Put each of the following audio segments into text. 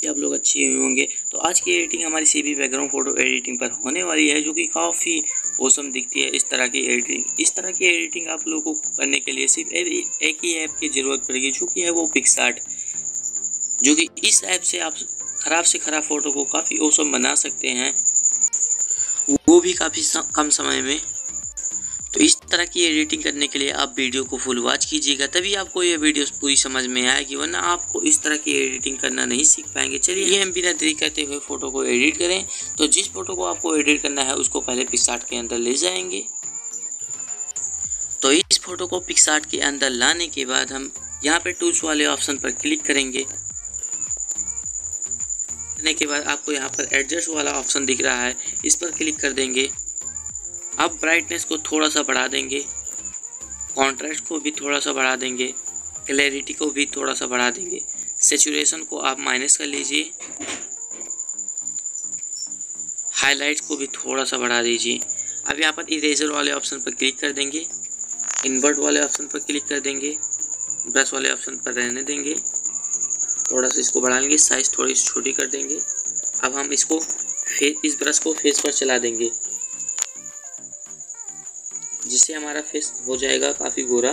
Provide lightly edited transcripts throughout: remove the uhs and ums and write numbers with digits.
कि आप लोग अच्छे हुए होंगे। तो आज की एडिटिंग हमारी सीबी बैकग्राउंड फ़ोटो एडिटिंग पर होने वाली है, जो कि काफ़ी औसम दिखती है। इस तरह की एडिटिंग आप लोगों को करने के लिए सिर्फ एक ही ऐप की ज़रूरत पड़ेगी, जो कि है वो पिक्सआर्ट, जो कि इस ऐप से आप ख़राब से ख़राब फ़ोटो को काफ़ी औसम बना सकते हैं, वो भी काफ़ी कम समय में। तो इस तरह की एडिटिंग करने के लिए आप वीडियो को फुल वॉच कीजिएगा, तभी आपको ये वीडियो पूरी समझ में आएगी, वरना आपको इस तरह की एडिटिंग करना नहीं सीख पाएंगे। चलिए हम बिना देरी करते हुए फ़ोटो को एडिट करें। तो जिस फ़ोटो को आपको एडिट करना है उसको पहले पिक्सआर्ट के अंदर ले जाएंगे। तो इस फ़ोटो को पिक्सआर्ट के अंदर लाने के बाद हम यहाँ पर टूल्स वाले ऑप्शन पर क्लिक करेंगे। करने के बाद आपको यहाँ पर एडजस्ट वाला ऑप्शन दिख रहा है, इस पर क्लिक कर देंगे। अब ब्राइटनेस को थोड़ा सा बढ़ा देंगे, कॉन्ट्रास्ट को भी थोड़ा सा बढ़ा देंगे, क्लैरिटी को भी थोड़ा सा बढ़ा देंगे, सैचुरेशन को आप माइनस कर लीजिए, हाइलाइट्स को भी थोड़ा सा बढ़ा दीजिए। अब यहाँ पर इरेजर वाले ऑप्शन पर क्लिक कर देंगे, इन्वर्ट वाले ऑप्शन पर क्लिक कर देंगे, ब्रश वाले ऑप्शन पर रहने देंगे, थोड़ा सा इसको बढ़ा लेंगे, साइज़ थोड़ी सी छोटी कर देंगे। अब हम इसको इस ब्रश को फेस पर चला देंगे, जिससे हमारा फेस हो जाएगा काफ़ी गोरा।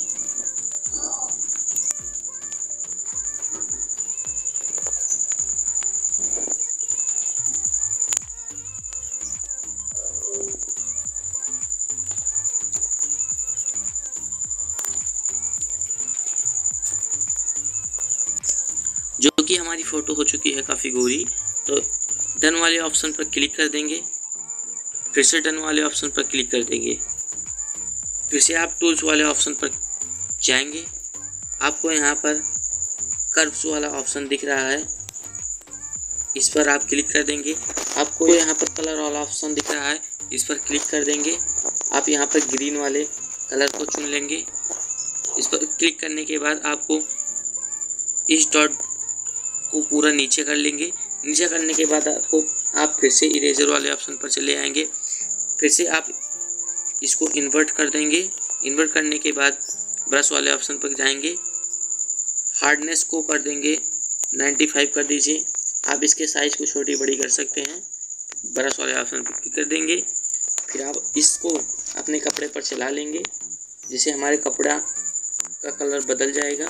जो कि हमारी फ़ोटो हो चुकी है काफ़ी गोरी। तो डन वाले ऑप्शन पर क्लिक कर देंगे, फिर से डन वाले ऑप्शन पर क्लिक कर देंगे, फिर से आप टूल्स वाले ऑप्शन पर जाएंगे। आपको यहाँ पर कर्व्स वाला ऑप्शन दिख रहा है, इस पर आप क्लिक कर देंगे। आपको यहाँ पर कलर वाला ऑप्शन दिख रहा है, इस पर क्लिक कर देंगे। आप यहाँ पर ग्रीन वाले कलर को चुन लेंगे। इस पर क्लिक करने के बाद आपको इस डॉट को पूरा नीचे कर लेंगे। नीचे करने के बाद आप फिर से इरेजर वाले ऑप्शन पर चले आएंगे। फिर से आप इसको इन्वर्ट कर देंगे। इन्वर्ट करने के बाद ब्रश वाले ऑप्शन पर जाएंगे, हार्डनेस को कर देंगे 95 कर दीजिए। आप इसके साइज़ को छोटी बड़ी कर सकते हैं। ब्रश वाले ऑप्शन पर क्लिक कर देंगे। फिर आप इसको अपने कपड़े पर चला लेंगे, जिससे हमारे कपड़ा का कलर बदल जाएगा।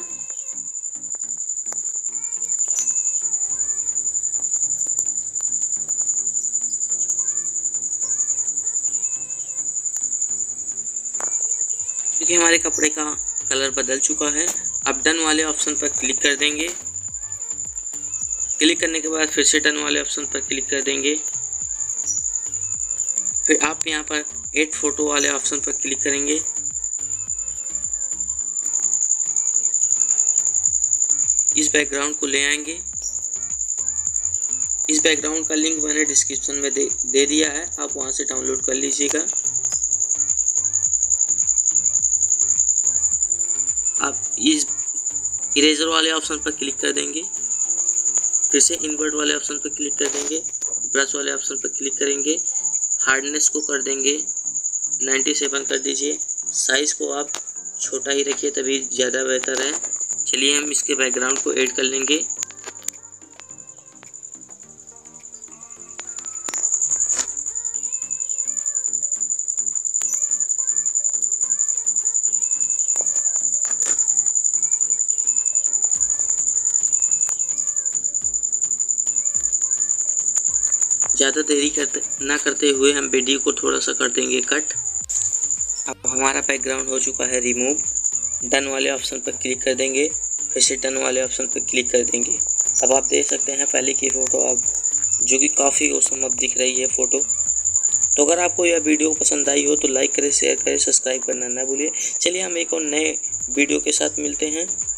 देखिए हमारे कपड़े का कलर बदल चुका है। अब डन वाले ऑप्शन पर क्लिक कर देंगे। क्लिक करने के बाद फिर से डन वाले ऑप्शन पर क्लिक कर देंगे। फिर आप यहाँ पर एड फोटो वाले ऑप्शन पर क्लिक करेंगे। इस बैकग्राउंड को ले आएंगे। इस बैकग्राउंड का लिंक मैंने डिस्क्रिप्शन में दे दिया है, आप वहाँ से डाउनलोड कर लीजिएगा। आप इस इरेजर वाले ऑप्शन पर क्लिक कर देंगे, फिर से इन्वर्ट वाले ऑप्शन पर क्लिक कर देंगे, ब्रश वाले ऑप्शन पर क्लिक करेंगे, हार्डनेस को कर देंगे 97 कर दीजिए। साइज़ को आप छोटा ही रखिए, तभी ज़्यादा बेहतर है। चलिए हम इसके बैकग्राउंड को ऐड कर लेंगे। ज़्यादा देरी ना करते हुए हम वीडियो को थोड़ा सा कर देंगे कट। अब हमारा बैकग्राउंड हो चुका है रिमूव। डन वाले ऑप्शन पर क्लिक कर देंगे, फिर से डन वाले ऑप्शन पर क्लिक कर देंगे। अब आप देख सकते हैं पहले की फ़ोटो अब जो कि काफ़ी औसम अब दिख रही है फ़ोटो। तो अगर आपको यह वीडियो पसंद आई हो तो लाइक करें, शेयर करें, सब्सक्राइब करना ना भूलिए। चलिए हम एक और नए वीडियो के साथ मिलते हैं।